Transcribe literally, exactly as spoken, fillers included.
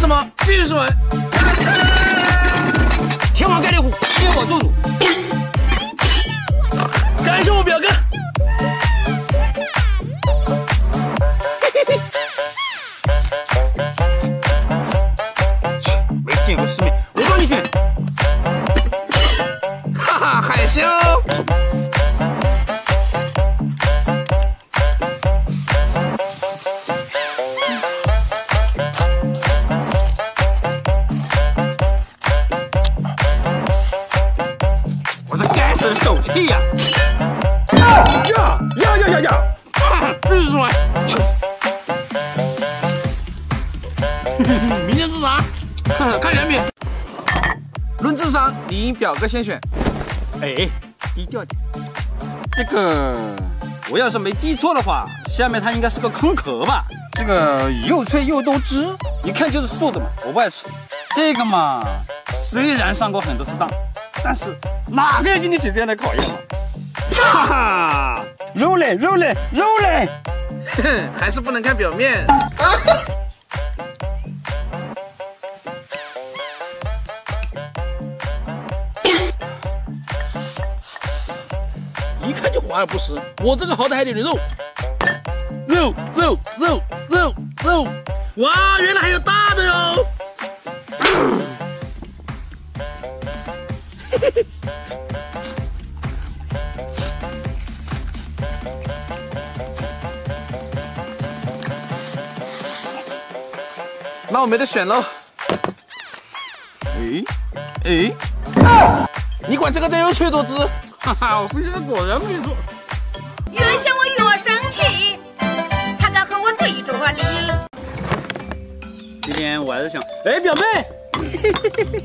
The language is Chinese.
什么必须吃完。 天王盖地虎，接我做主。 感谢我表哥。 没见过世面，我帮你选。 哈哈，害羞。 我这该死的手气呀！ 呀呀呀呀呀！必须吃完。明天做啥？看人品。论智商，你表哥先选。 哎，低调点。这个，我要是没记错的话，下面它应该是个空壳吧？这个又脆又多汁，一看就是素的嘛，我不爱吃。这个嘛，虽然上过很多次当，但是哪个要经得起这样的考验嘛？哈哈，肉嘞，肉嘞，肉嘞！ 哼，还是不能看表面。一看就华而不实。我这个好歹还得肉，肉肉肉肉肉！哇，原来还有大的哟！嘿嘿。那我没得选喽。诶诶，你管这个叫又脆多汁？哈哈，我分析的果然没错。 越想我越生气，他敢和我对着我理。 今天我还是想，哎，表妹。